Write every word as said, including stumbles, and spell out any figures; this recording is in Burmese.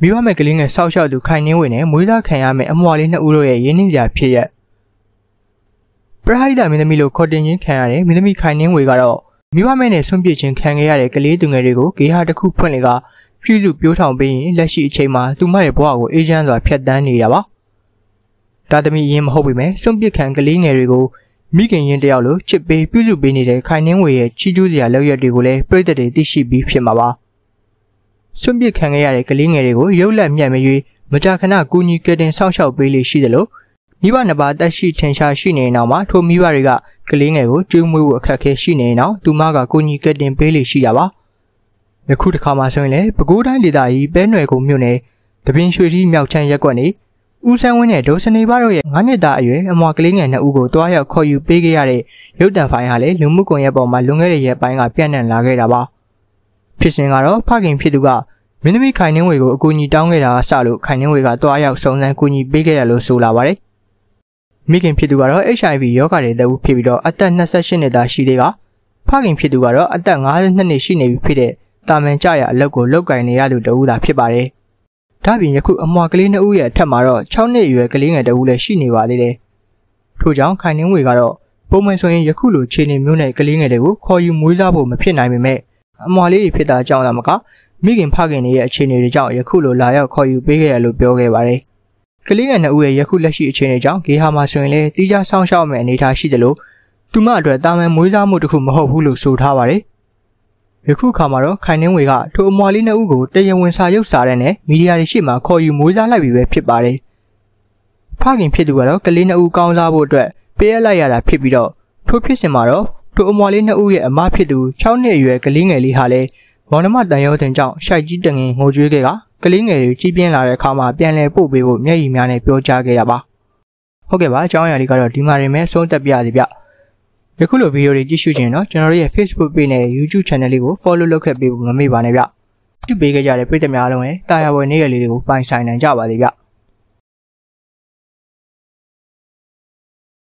မိဘမဲ့ကလေးငယ်ဆောက်ရှောက်သူခိုင်နှင်းဝေနဲ့မွေးသားခံရမယ့်အမွာလေးနှစ်ဦးတို့ရဲ့ရင်းနှီးစရာဖြစ်ရက်ပရဟိတမင်းသမီးလို့ခေါ်တင်ခြင်းခံရတဲ့မင်းသမီးခိုင်နှင်းဝေကတော့မိဘမဲ့နဲ့ဆွန့်ပစ်ခြင်းခံခဲ့ရတဲ့ကလေးသူငယ်တွေကိုဂေဟာတစ်ခုဖွင့်လေကပြုစုပြိုးထောင်ပေးရင်လက်ရှိအချိန်မှာသူမရဲ့ဘဝကိုအေးချမ်းစွာဖြတ်သန်းနေတာပါဒါသမီးအရင်မဟုတ်ပေမဲ့ဆွန့်ပစ်ခံကလေးငယ်တွေကိုမိခင်ရင်တယောက်လိုချစ်ပေးပြုစုပေးနေတဲ့ခိုင်နှင်းဝေရဲ့ချီးကျူးစရာလုပ်ရက်တွေကိုလည်းပြည်သက်တွေသိရှိပြီးဖြစ်မှာပါဆွန့်ပစ်ခံခဲ့ရတဲ့ကလေးငယ်တွေကိုရုပ်လက်မြတ်မရွေးမကြာခဏကူညီကယ်တင်ဆောက်ရှောက်ပေးလေရှိသလိုမိဘနှစ်ပါးတက်ရှိထင်ရှားရှိနေနောက်မှာထိုမိဘတွေကကလေးငယ်ကိုကျွေးမွေးဖို့အခက်အခဲရှိနေနောက်သူမကကူညီကယ်တင်ပေးလေရှိတာပါယခုတစ်ခါမှဆိုရင်လည်းပဲခူးတိုင်းဒေသကြီးပဲနွယ်ကုန်းမြို့နယ်တပင်ရွှေကြီးမြောက်ချမ်းရက်ကွက်နေဦးဆန်းဝင်းနဲ့ဒေါ်စနေပါတို့ရဲ့ငါးနှစ်သားအရွယ်အမွာကလေးငယ်နှစ်ဦးကိုတွားရောက်ခေါ်ယူပေးခဲ့ရတဲ့ရုပ်တံဖိုင်ဟာလည်းလူမှုကွန်ရက်ပေါ်မှာလွန်ခဲ့တဲ့ရက်ပိုင်းကပြန့်နှံ့လာခဲ့တာပါဖြစ်စဉ်ကတော့ဖခင်ဖြစ်သူကမင်းသမီးခိုင်နှင်းဝေကိုအကူအညီတောင်းခဲ့တာအစလို့ခိုင်နှင်းဝေကတွားရောက်စုံစမ်းကူညီပေးခဲ့ရလို့ဆိုလာပါတယ်မိခင်ဖြစ်သူကတော့ H I V ရောဂါတွေတအုပ်ဖြစ်ပြီးတော့အသက်၂၈နှစ်သားရှိသေးကဖခင်ဖြစ်သူကတော့အသက်၅၂နှစ်ရှိနေပြီဖြစ်တဲ့တာမန်ကြရအလုပ်ကိုလုပ်ကင်နေရသူတဦးသာဖြစ်ပါတယ်ဒါပြင်ယခုအမွာကလေးနှစ်ဦးရဲ့အထက်မှာတော့၆နှစ်အရွယ်ကလေးငယ်တဦးလည်းရှိနေပါသေးတယ်ထို့ကြောင့်ခိုင်နှင်းဝေကတော့ပုံမှန်ဆိုရင်ယခုလိုခြေနေမျိုးနဲ့ကလေးငယ်တွေကိုခေါ်ယူမွေးစားဖို့မဖြစ်နိုင်ပေမဲ့အမွာလေးတွေဖြစ်တာကြောင့်လားမကမိခင်ဖခင်တွေရဲ့အခြေအနေတွေကြောင့်ယခုလိုလာရောက်ခေါ်ယူပေးခဲ့ရလို့ပြောခဲ့ပါတယ်ကလေးငယ်နှစ်ဦးရဲ့ယခုလက်ရှိအခြေအနေကြောင့်ဂေဟာမှာဆိုရင်လည်းတီးခြားဆောင်းရှောက်မဲ့အနေအထားရှိသလိုသူမအတွက်တာမန်မွေးစားမှုတစ်ခုမဟုတ်ဘူးလို့ဆိုထားပါတယ်ယခုခါမှာတော့ခိုင်နှင်းဝေကထိုအမွာလေးနှစ်ဦးကိုတရားဝင်စာရုပ်စာတဲ့နဲ့မီဒီယာတွေရှေ့မှာခေါ်ယူမွေးစားလိုက်ပြီပဲဖြစ်ပါတယ်ဖခင်ဖြစ်သူကတော့ကလေးနှစ်ဦးကောင်းစားဖို့အတွက်ပေးအပ်လိုက်ရတာဖြစ်ပြီးတော့ထိုဖြစ်စဉ်မှာတော့ထိုအမွာလေးနှစ်ဦးရဲ့အမဖြစ်သူ၆နှစ်အရွယ်ကလေးငယ်လေးဟာလည်းမောင်နှမတန်ရုံးတင်ကြောင့်ရှိုက်ကြီးတငင်ငိုကြွေးခဲ့ကကလေးငယ်တွေကြီးပြင်းလာတဲ့အခါမှာပြန်လည်ပို့ပေးဖို့မျက်ရည်များနဲ့ပြောကြားခဲ့တာပါဟုတ်ကဲ့ပါအကြောင်းအရာလေးကတော့ဒီမှာရင်မဲ့ဆုံးသက်ပြရစီဗျယခုလိုဗီဒီယိုတွေကြည့်ရှုခြင်းတော့ကျွန်တော်တို့ရဲ့ Facebook page နဲ့ YouTube channel လေးကို follow လုပ်ခဲ့ပေးဖို့မမေ့ပါနဲ့ဗျပြုပေးခဲ့ကြတဲ့ပရိသတ်များအားလုံးလည်းတာယာဝယ်နေ့ရက်လေးတွေကိုပိုင်ဆိုင်နိုင်ကြပါစေဗျ